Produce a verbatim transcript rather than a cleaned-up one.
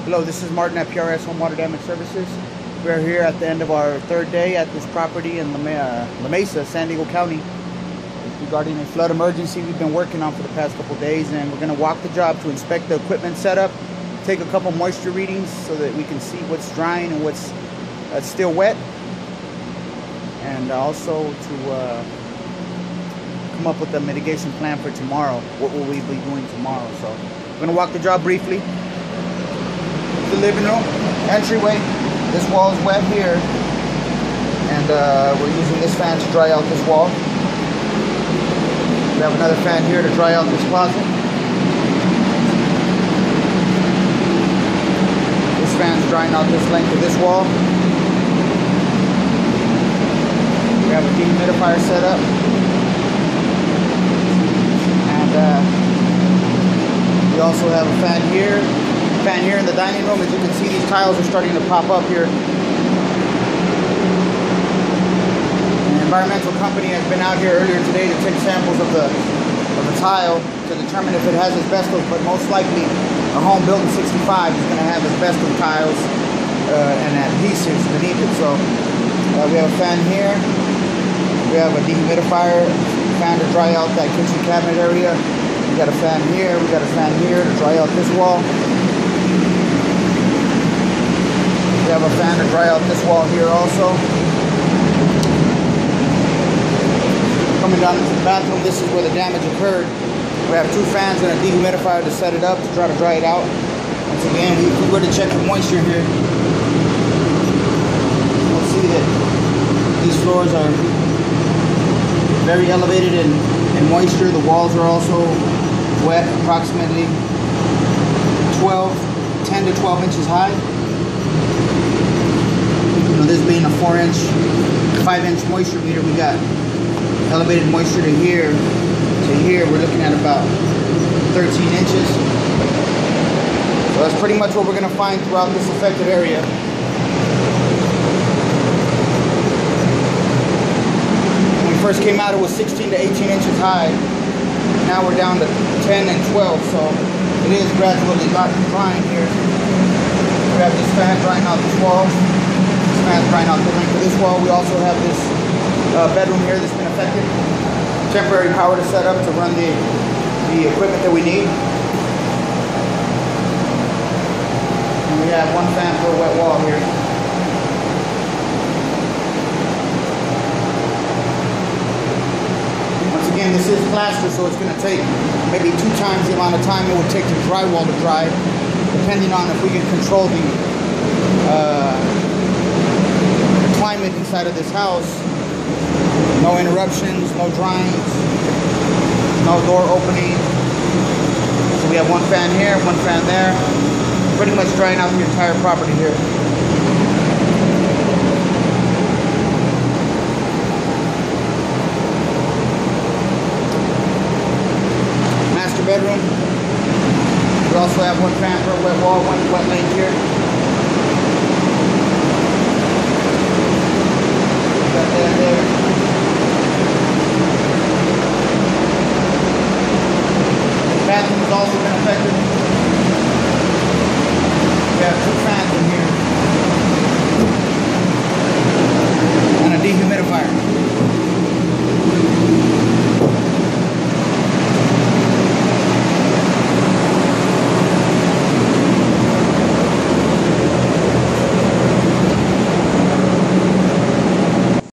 Hello, this is Martin at P R S Home Water Damage Services. We're here at the end of our third day at this property in La, uh, La Mesa, San Diego County, regarding a flood emergency we've been working on for the past couple days, and we're going to walk the job to inspect the equipment setup, take a couple moisture readings so that we can see what's drying and what's uh, still wet, and also to uh, come up with a mitigation plan for tomorrow. What will we be doing tomorrow? So we're going to walk the job briefly. The living room entryway. This wall is wet here, and uh, we're using this fan to dry out this wall. We have another fan here to dry out this closet. This fan's drying out this length of this wall. We have a dehumidifier set up, and uh, we also have a fan here. Fan here in the dining room. As you can see, these tiles are starting to pop up here. An environmental company has been out here earlier today to take samples of the of the tile to determine if it has asbestos, but most likely a home built in sixty-five is going to have asbestos tiles uh, and adhesives beneath it. So uh, we have a fan here. We have a dehumidifier fan to dry out that kitchen cabinet area. We got a fan here. We got a fan here to dry out this wall. We have a fan to dry out this wall here also. Coming down into the bathroom, this is where the damage occurred. We have two fans and a dehumidifier to set it up to try to dry it out. Once again, if we were to check the moisture here, we'll see that these floors are very elevated in, in moisture. The walls are also wet, approximately twelve, ten to twelve inches high. This being a four inch, five inch moisture meter, we got elevated moisture to here. To here, we're looking at about thirteen inches. So that's pretty much what we're going to find throughout this affected area. When we first came out, it was sixteen to eighteen inches high. Now we're down to ten and twelve, so it is gradually drying here. We have this fan drying out this wall. Fans drying out the length of this wall. We also have this uh, bedroom here that's been affected. Temporary power to set up to run the, the equipment that we need. And we have one fan for a wet wall here. Once again, this is plaster, so it's going to take maybe two times the amount of time it would take the drywall to dry, depending on if we can control the uh, climate inside of this house. No interruptions, no dryings, no door opening. So we have one fan here, one fan there, pretty much drying out the entire property here. Master bedroom. We also have one fan for a wet wall, one wet lane here.